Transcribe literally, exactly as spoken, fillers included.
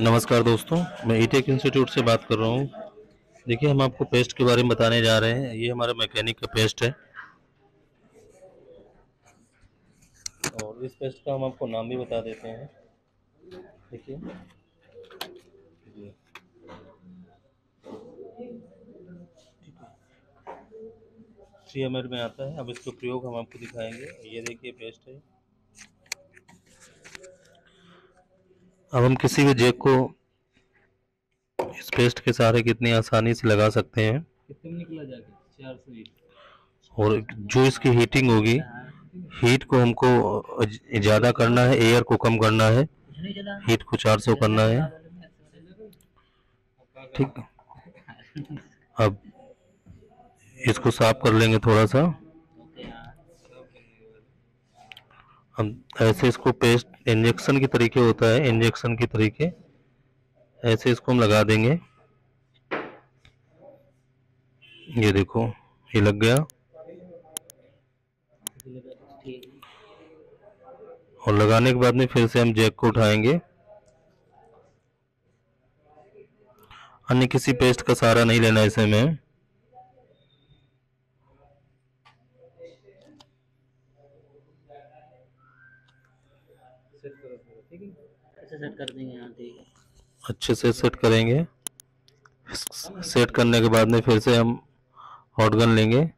नमस्कार दोस्तों, मैं ई-टेक इंस्टीट्यूट से बात कर रहा हूँ। देखिए, हम आपको पेस्ट के बारे में बताने जा रहे हैं। ये हमारा मैकेनिक का पेस्ट है और इस पेस्ट का हम आपको नाम भी बता देते हैं। देखिए, ये थ्री एम एल में आता है। अब इसका प्रयोग हम आपको दिखाएंगे। ये देखिए पेस्ट है। अब हम किसी भी जैक को इस पेस्ट के सहारे कितनी आसानी से लगा सकते हैं। कितने में निकला जाके चार सौ एक। और जो इसकी हीटिंग होगी, हीट को हमको ज़्यादा करना है, एयर को कम करना है। हीट को चार सौ करना है। ठीक, अब इसको साफ कर लेंगे थोड़ा सा। हम ऐसे इसको पेस्ट इंजेक्शन की तरीके होता है, इंजेक्शन की तरीके ऐसे इसको हम लगा देंगे। ये देखो, ये लग गया। और लगाने के बाद में फिर से हम जैक को उठाएंगे। अन्य किसी पेस्ट का सहारा नहीं लेना इसे में। सेट करो पूरा, ठीक है। ऐसे सेट कर देंगे। हाँ ठीक है, अच्छे से सेट करेंगे। सेट करने के बाद में फिर से हम हॉट गन लेंगे।